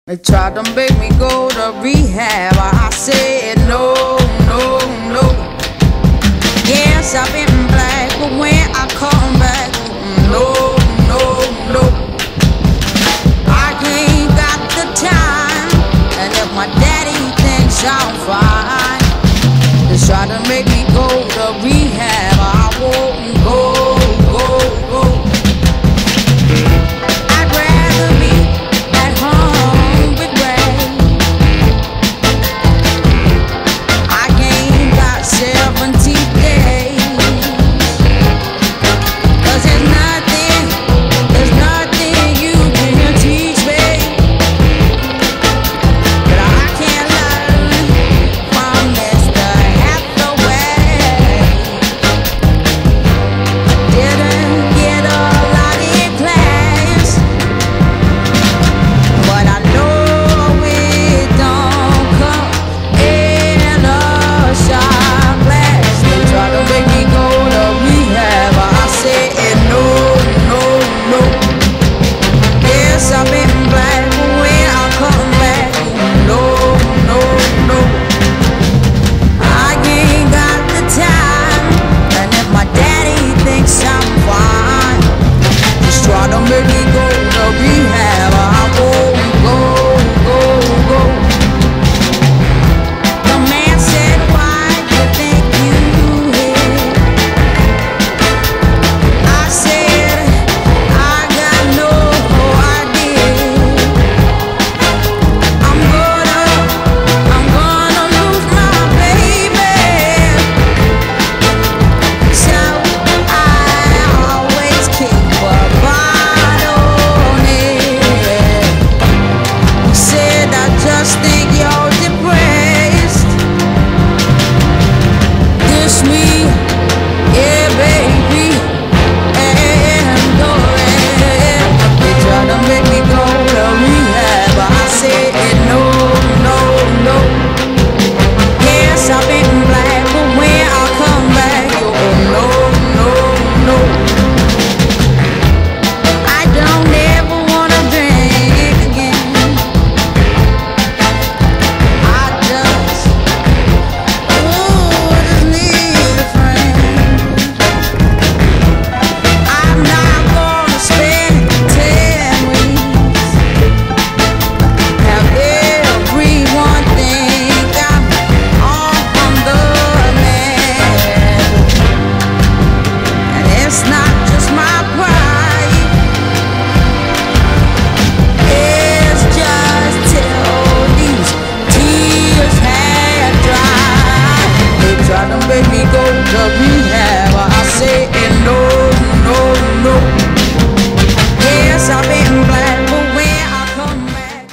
They tried to make me go to rehab. I said no, no, no. Yes, I've been black, but when I come back, no, no, no. I ain't got the time, and if my daddy thinks I'm fine, they try to make me go to rehab. I won't go, go, go. I'd rather be at home with Ray. I ain't got 70 days, 'cause there's nothing you can teach me that I can't learn from Mr. Hathaway. Didn't get a lot in class, but I know it don't come in a shot glass. They try to make me go to rehab. I said no, no, no. Yes, I've been black, but when I come back, no, no, no. I ain't got the time, and if my daddy thinks I'm fine, just try to make me go to rehab. I won't go, go, go. The man said, why you think you here? I said, I got no idea. I'm gonna lose my baby, so I always keep a bottle on it. He said, I just think you're depressed. This me, yeah, baby, and go ahead. They try to make me go to rehab. I said no, no, no. Yes, I've been black, but when I come back, oh no, no, no. I don't ever wanna drink again. I just need a friend. I'm not gonna spend 10 weeks. Have everyone think I'm on the man. And it's not just my pride, it's just till these tears have dried. They try to make me go to rehab. I say